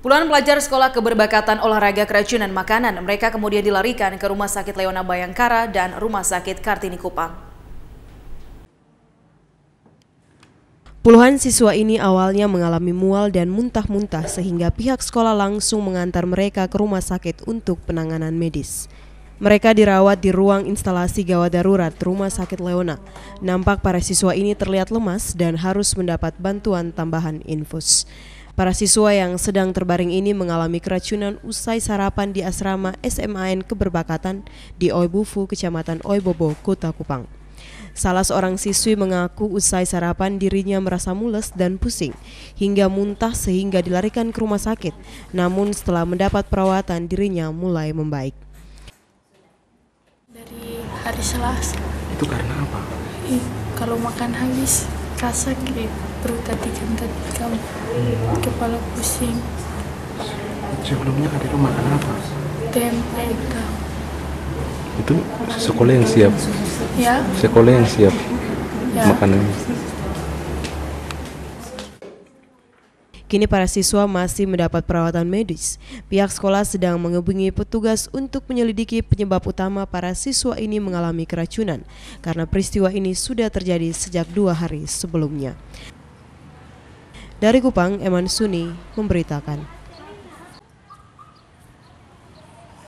Puluhan pelajar sekolah keberbakat olahraga keracunan makanan. Mereka kemudian dilarikan ke Rumah Sakit Leona Bayangkara dan Rumah Sakit Kartini Kupang. Puluhan siswa ini awalnya mengalami mual dan muntah-muntah sehingga pihak sekolah langsung mengantar mereka ke rumah sakit untuk penanganan medis. Mereka dirawat di ruang instalasi gawat darurat Rumah Sakit Leona. Nampak para siswa ini terlihat lemas dan harus mendapat bantuan tambahan infus. Para siswa yang sedang terbaring ini mengalami keracunan usai sarapan di asrama SMAN Keberbakatan di Oibufu, Kecamatan Oibobo, Kota Kupang. Salah seorang siswi mengaku usai sarapan dirinya merasa mules dan pusing hingga muntah sehingga dilarikan ke rumah sakit. Namun setelah mendapat perawatan dirinya mulai membaik. Dari hari Selasa. Itu karena apa? Kalau makan habis rasa kayak perut tadikan kepala pusing. Sebelumnya Adero makan apa? Tempe tahu. Itu sekolah yang siap. Ya. Sekolah yang siap Ya. makanannya. Kini para siswa masih mendapat perawatan medis. Pihak sekolah sedang menghubungi petugas untuk menyelidiki penyebab utama para siswa ini mengalami keracunan, karena peristiwa ini sudah terjadi sejak 2 hari sebelumnya. Dari Kupang, Eman Suni memberitakan.